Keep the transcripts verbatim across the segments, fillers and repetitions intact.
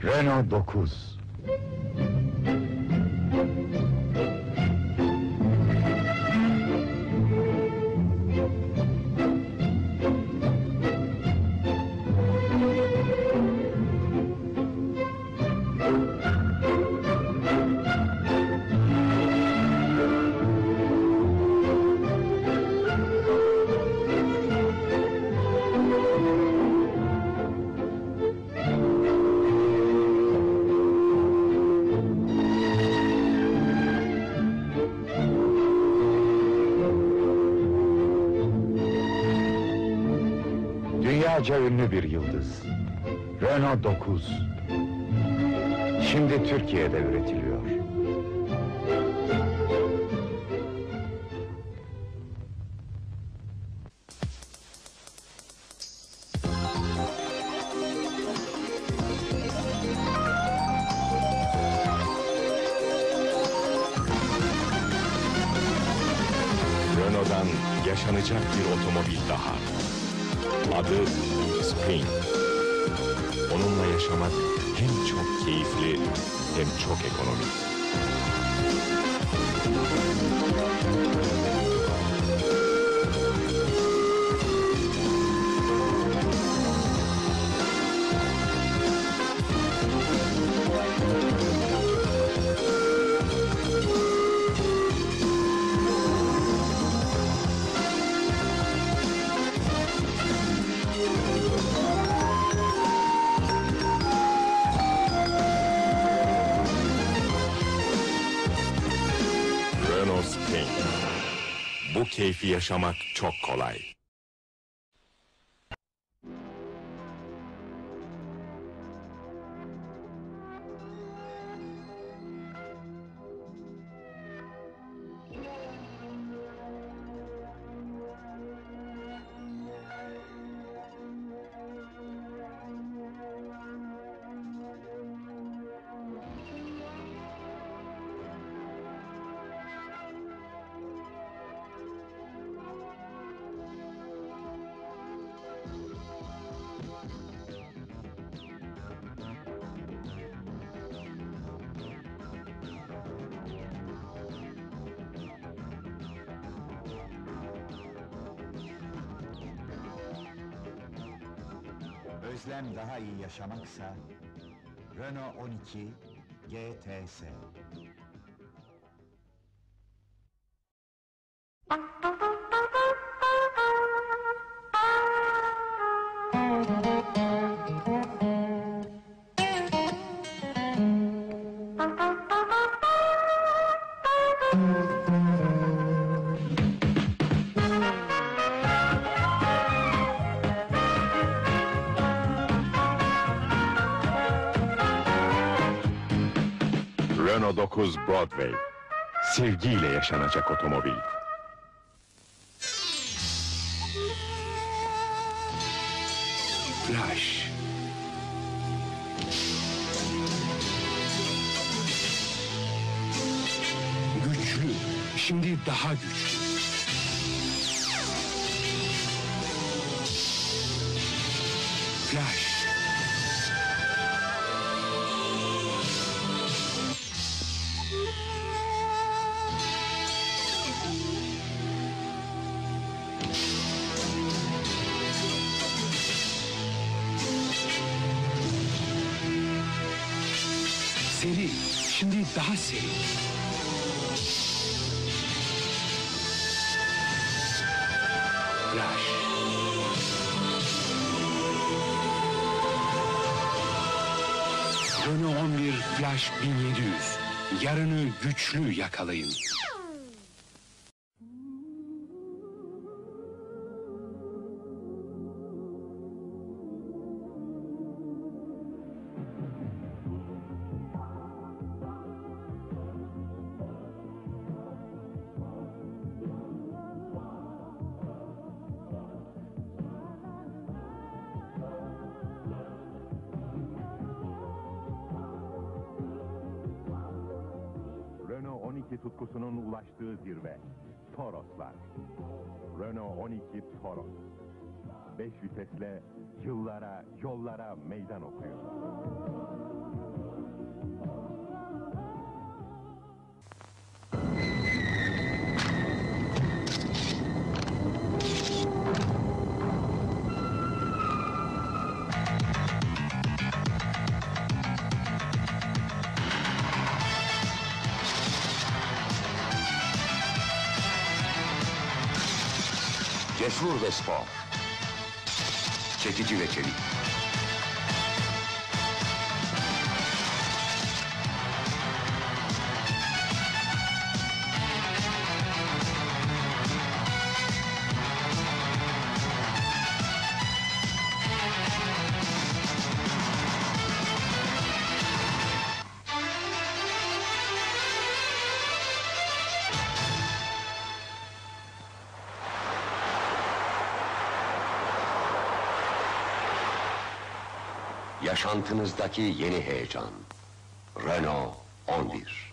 Renault dokuz. Dünyaca ünlü bir yıldız. Renault dokuz. Şimdi Türkiye'de üretiliyor. Renault'dan yaşanacak bir otomobil daha. Adı Spring. Onunla yaşamak hem çok keyifli hem çok ekonomik. Renault Spring. Bu keyfi yaşamak çok kolay. Özlem daha iyi yaşamaksa Renault on iki G T S. Renault dokuz Broadway. Sevgiyle yaşanacak otomobil. Flash. Güçlü, şimdi daha güçlü. Flash. Seri, şimdi daha seri. Flash. Renault on bir Flash bin yedi yüz. Yarını güçlü yakalayın. Renault on iki tutkusunun ulaştığı zirve. Toroslar. Renault on iki Toros. Beş vitesle yıllara, yollara meydan okuyor. Cesur ve spor. Çekici ve çelik. Yaşantınızdaki yeni heyecan. Renault on bir.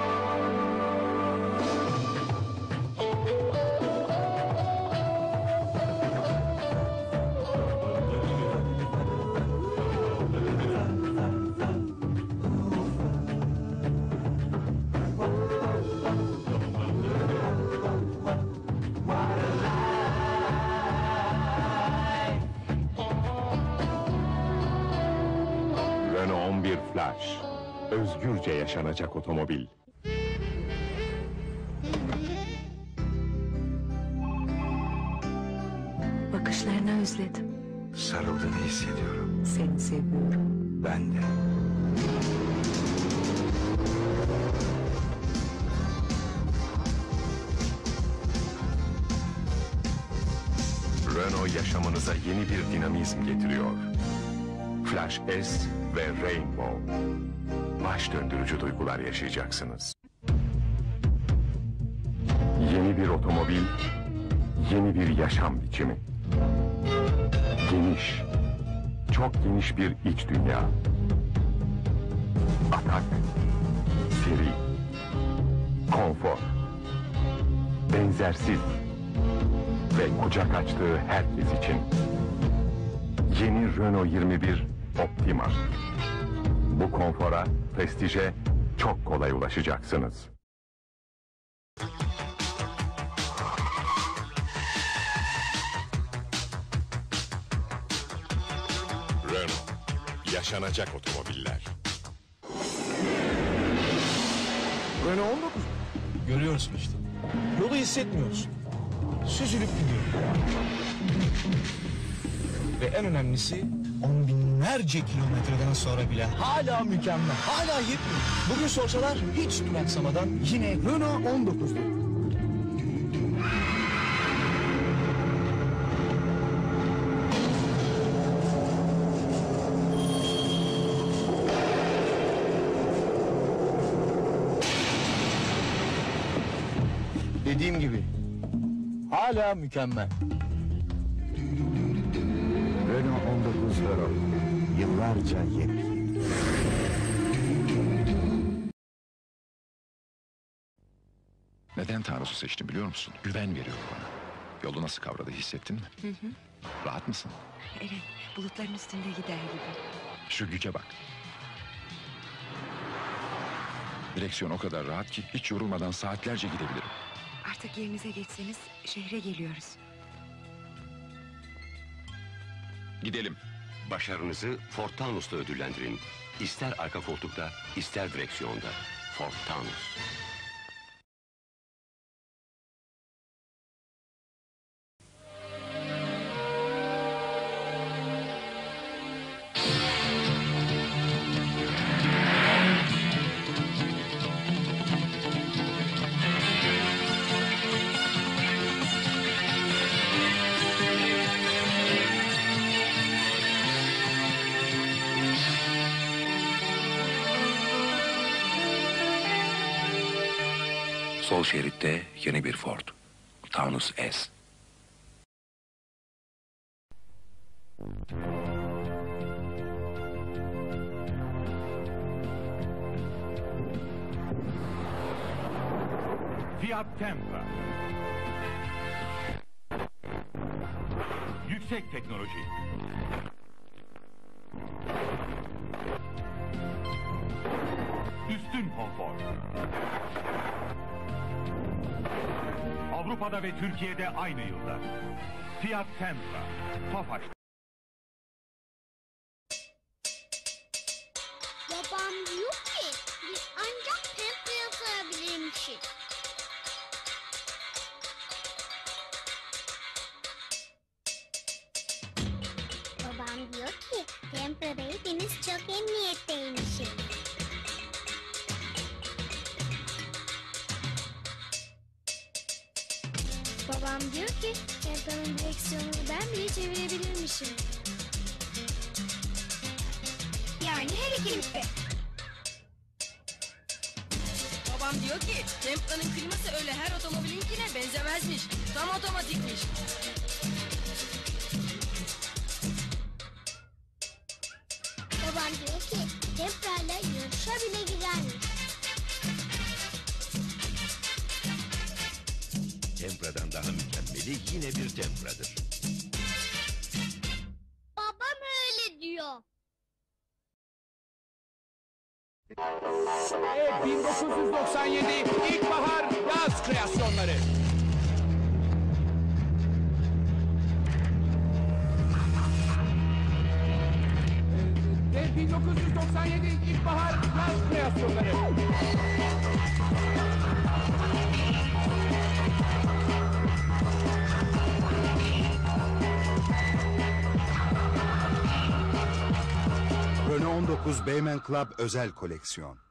Renault on bir Flash. Özgürce yaşanacak otomobil. Bakışlarını özledim. Sarıldığını hissediyorum. Seni seviyorum. Ben de. Renault yaşamınıza yeni bir dinamizm getiriyor. Flash S ve Rainbow. Baş döndürücü duygular yaşayacaksınız. Yeni bir otomobil, yeni bir yaşam biçimi. Geniş, çok geniş bir iç dünya. Atak, seri, konfor, benzersiz ve kucak açtığı herkes için. Yeni Renault yirmi bir Optima. Bu konfora, prestije çok kolay ulaşacaksınız. Renault, yaşanacak otomobiller. Renault on dokuz. Görüyorsun işte. Yolu hissetmiyorsun. Süzülüp gidiyor. Ve en önemlisi on binlerce kilometreden sonra bile hala mükemmel, hala yetmiyor. Bugün sorsalar hiç duraksamadan yine Renault on dokuz'dur. Dediğim gibi hala mükemmel. Renault on dokuz Euro. Yıllarca yepyeni. Neden Tanrı'sı seçtim biliyor musun? Güven veriyor bana. Yolu nasıl kavradı hissettin mi? Hı hı. Rahat mısın? Evet, bulutların üstünde gider gibi. Şu güce bak. Direksiyon o kadar rahat ki hiç yorulmadan saatlerce gidebilirim. Artık yerinize geçseniz şehre geliyoruz. Gidelim. Başarınızı Ford Taunus'ta ödüllendirin. İster arka koltukta, ister direksiyonda. Ford Taunus. Sol şeritte yeni bir Ford. Taunus S. Fiat Tempra. Yüksek teknoloji. Üstün konfor. Avrupa'da ve Türkiye'de aynı yılda. Fiat Tempra. Tofaş. Babam diyor ki biz ancak Tempra'ya sayabilirmişiz. diyor ki Tempra Bey deniz çok emniyetteymişim. Babam diyor ki Tempra'nın direksiyonunu ben bile çevirebilirmişim. Yani her ikimiz. Babam diyor ki Templa'nın kliması öyle her otomobilinkine benzemezmiş. Tam otomatikmiş. Babam diyor ki Tempra'yla yarışa bile gidermiş. Tempra'dan daha mükemmeli yine bir Tempra'dır. Babam öyle diyor. bin dokuz yüz doksan yedi İlkbahar Yaz Kreasyonları. Ee, bin dokuz yüz doksan yedi İlkbahar Yaz Kreasyonları. Renault on dokuz Beymen Club özel koleksiyon.